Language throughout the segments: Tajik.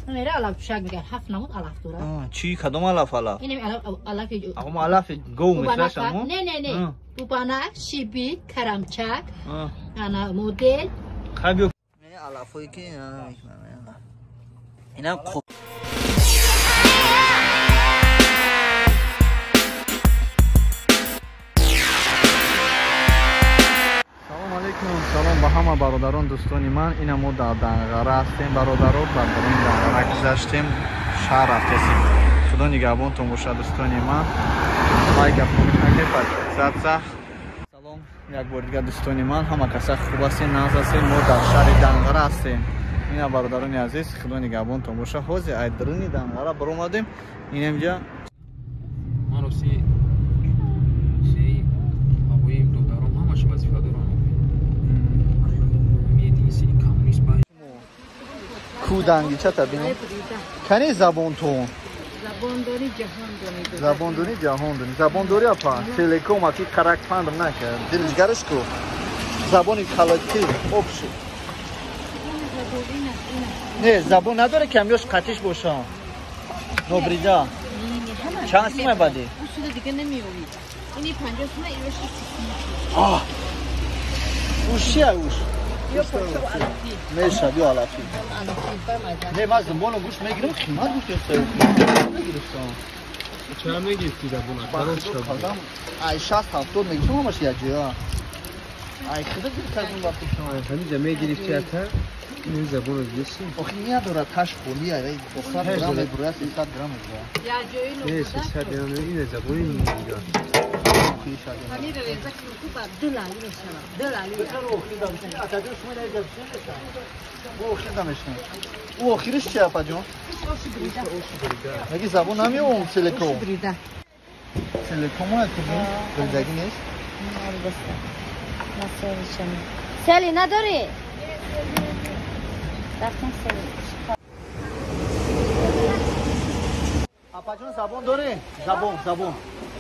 میره علف شک میگه 7 نمود علف داره چی کدوم علف علف اینم علف اما علف گو میشه شما نه بوبانک شیبی کرمچک انا مدل خبیو علفایی که اینا خوب سلام به همه برادران دوستان من این ما در دنغره هستیم برادران و در این دنغره گذشتیم شهر رفتیم خدا نگهبانتون باشه دوستان من لایک کنید سلام یک بار دیگه دوستان من همه کسا خوب هستین ناز هستین ما در شهر دنغره هستیم این برادران عزیز خدا نگهبانتون باشه حاضر ایدرونی دنغره بر اومدیم این اینجا ماروسی سی هوایی دکترام همش وظیفه دارن کودنگی چه تبینی؟ کنی زبان تو؟ زبان دونی جهان دونی زبان دوری اپا سیلیکوم اکی کرک پندم نکرد دلجگرش کو زبانی کلاکی اپشی نه زبان نداره کمیوش قطیش باشم نوبریجا چند سیمه بدی؟ اصول دیگه نمیوید اینی 50 سیمه ایروش 60 آه اوشیه اوش میشه بیا علفی نه من زنبانو گوش میگیرم قیمت گوش میگیرستم چرا میگیرتی زبونه؟ ای 60 70 میگیرم همش یک جا ای خدا بیرکردون وقتی شما همینجا میگیرتی اتا این زبونه دیستی آخی نداره تش خولی ای 200 گرم بروی 300 گرم یا نه 300 گرم این زبونه اینجا همین رزق خوبه دلالی میشه دلالی او خیدمشون او آخرش چیه اپا جون؟ مگه زبون نمیوم سیلیکوم سیلیکوم هست کدوم؟ گلدگی نیست؟ سلی نداری؟ رفتن سلی اپا جون زبون داری؟ زبون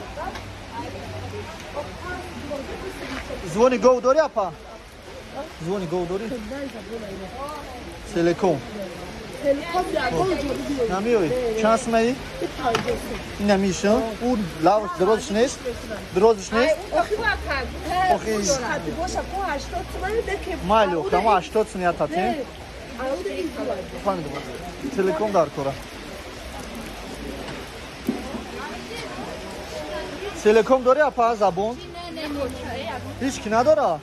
زبونی گو داری اپا؟ زبونی گو داری؟ سیلیکوم نمیوی چند سمایی؟ این نمیشه؟ اون لاوش درازش نیست؟ درازش نیست؟ آخی مالو کما 80 سنیا تاتیم؟ سیلیکوم دار کورا سیلیکوم داری اپا زبون؟ هیچ کی نداره؟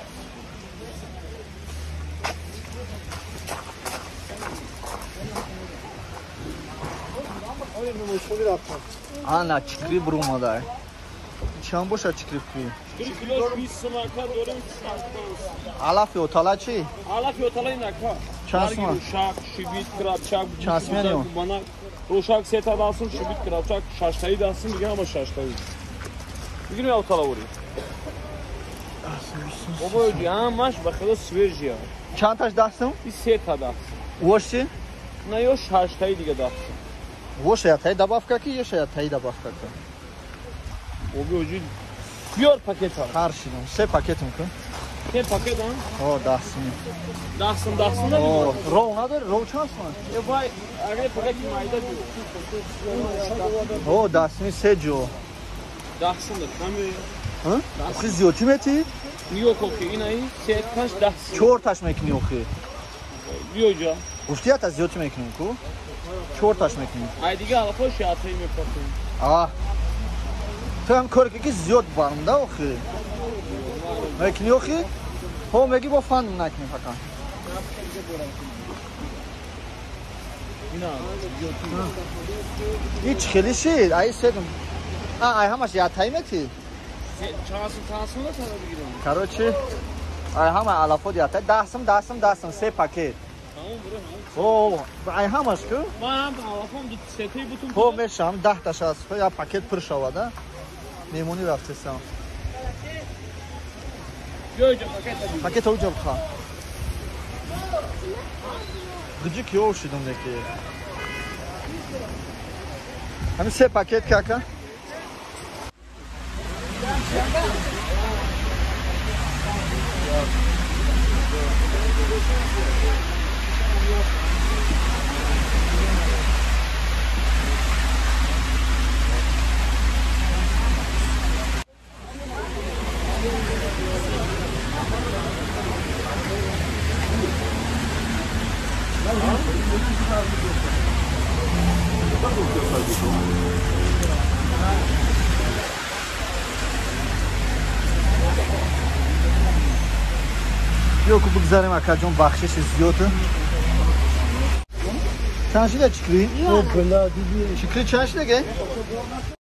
آنا چکری برو مادر چند باشه چکری فی؟ کیلو 20 سماکا دارم علف اوتالا چی؟ علف اوتالا اینکا چند سما؟ شاک شیبیت کرابچاک چند سمانیو؟ bana roşak seta dalsın şibit krapçak şaştayı dalsın diye ama şaştayı bugün ya otala vuruyor baba ödü ha maş bakalım sveç ya چند تاش دستم؟ bir seta dalsın وش چی؟ ne yok şaştayı diye dalsın وش یا تای دبافکا کی یا شاید تای دبافکا کی؟ baba ödü diyor paket al هر شیدم سه پاکتم کن ne paket al آه دستم dalsın da آه رو نداره رو چند سمان؟ vay araya paket mayda diyor آه دستمی سه جو dalsın da tamam ها؟ آخی زیوتی میتی؟ yok okey inayı set kaç dalsın چور تاش میکنی آخی diyor ya گفتی تا زیوتی میکنیم کو؟ چور تاش میکنیم ay دیگه ala hoş ya atayım yapasın آه تو هم کار که زیاد بارم دا آخی میکنی آخی؟ ها میگی با فن نکنی فقط هیچ خیلی شید ای سیدم ای همش یا تایمتی Çağasın da sana bir gidelim. Короче ай همه علفات یا دستم سه پاکت Tamam bro. ای همش کو Ben alafam tut seti bütün. ها میشم 10 تاش از یا پاکت پر شوده میمونی رفتم Yok paket. پاکت اوجا بخا گجی کیو شدم دیگه همین سه پاکت کاکا Yo'q, bug'zarim akajon baxshish ziyodi. چند شده چکری؟ او بلا دیدی چکری چند شده گه؟